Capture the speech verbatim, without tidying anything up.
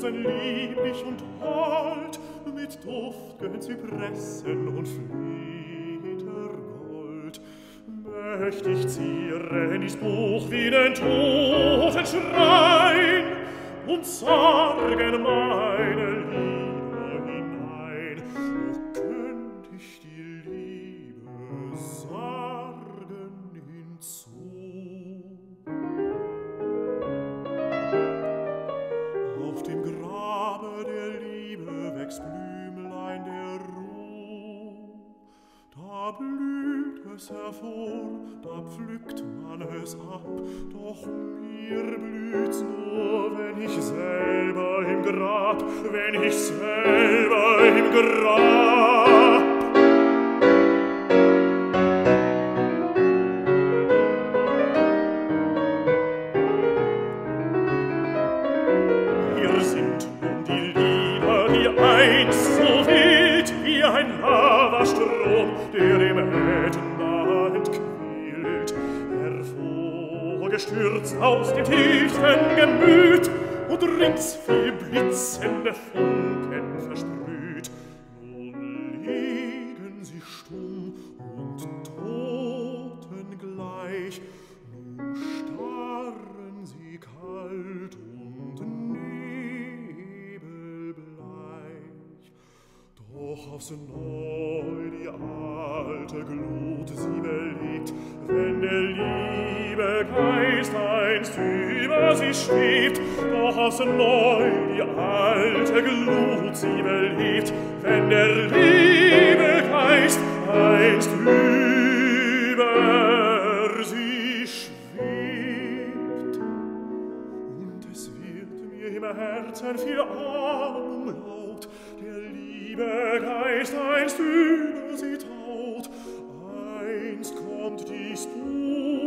Rosen lieblich und hold, mit duft'gen Zypressen und Fliedergold. Möcht ich zieren dies Buch wie den Totenschrein und sorgen meine Liebe hinein. O könnt ich die Liebe Sorgen hinzu. Auf dem Grabe der Liebe wächst Blümlein der Ruh. Da blüht es hervor, da pflückt man es ab, doch mir blüht's nur, wenn ich selber im Grab, wenn ich selber im Grab. Hier sind nun die Lieder, die einst so wild wie ein Lavastrom, der dem Ätna entquillt, hervorgestürzt aus dem tiefsten Gemüt und rings wie blitzende Funken versprüht. Nun liegen sie stumm und totengleich, nun starren sie kalt und nebelbleich. Doch aufs Neu die alte Glut sie belebt, wenn der liebe Geist einst über sie schwebt. Doch aufs Neu die alte Glut sie belebt, wenn der liebe Geist einst über sie schwebt. Und es wird mir im Herzen viel Ahnung, der liebe Geist einst über sie taut. Einst kommt dies Buch